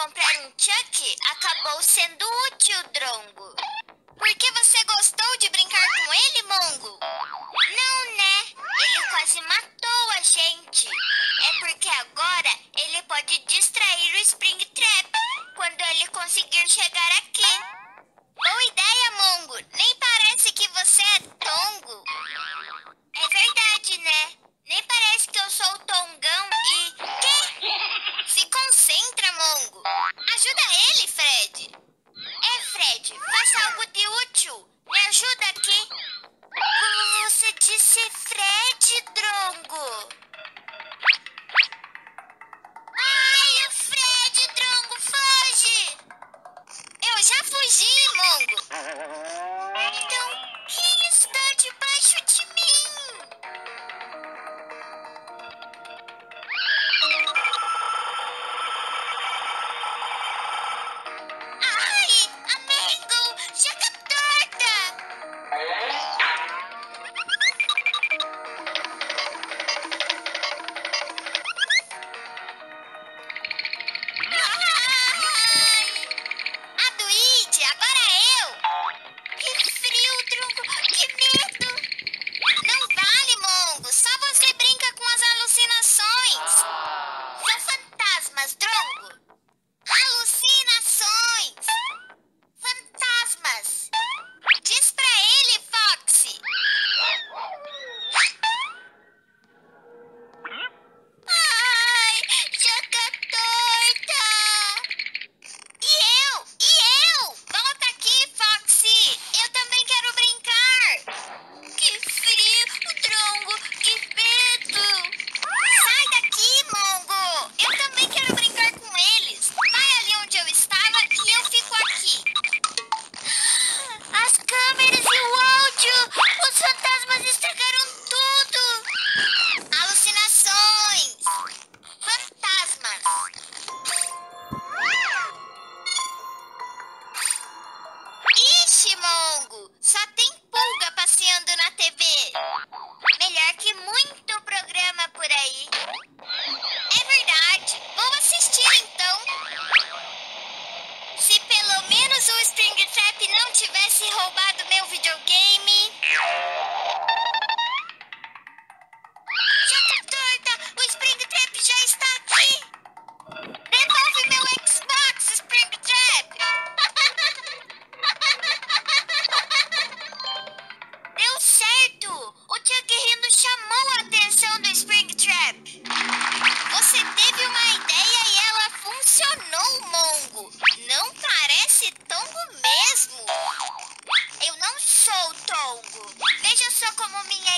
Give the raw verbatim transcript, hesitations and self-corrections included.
comprar um Chuck acabou sendo útil, Drongo. Por que você gostou de brincar com ele, Mongo? Não, né? Ele quase matou a gente. É porque agora ele pode distrair o Springtrap quando ele conseguir chegar aqui. Boa ideia, Mongo. Nem parece que você é Tongo. É verdade, né? Nem parece que eu sou o Tongão e... Quê? Se concentra, Mongo. Ajuda ele, Fred. É, Fred, faça algo de útil. Me ajuda aqui. Você disse Fred, Drongo. Ai, o Fred, Drongo, foge. Eu já fugi, Mongo. Então, quem está debaixo de mim? Ai, amigo, chega torta. Ai, a Duíde, agora eu. Que frio, Drongo, que medo. Não vale, Mongo, só você brinca com as alucinações. São fantasmas, Drongo. Alucinações! Fantasmas! Diz pra ele, Foxy! Ai, joga torta! E eu? E eu? Volta aqui, Foxy! Eu também quero brincar! Que frio, Drongo! Que medo! Sai daqui, Mongo! Eu também quero brincar com eles! Vai ali onde eu estava e eu fico aqui! As câmeras e o áudio! Os fantasmas estragaram tudo! Alucinações! Fantasmas! Ixi, Mongo! Só tem pulga passeando na T V! Melhor que muito programa por aí! É verdade! Vou assistir então! Se pelo menos o Springtrap não tivesse roubado meu videogame... Joga torta! O Springtrap já está aqui! Devolve meu Xbox, Springtrap! Deu certo! O Chuck rindo chamou a atenção do Springtrap! Você teve uma ideia e ela funcionou, Mongo! Não parece Tongo mesmo! Eu não sou Tongo! Veja só como minha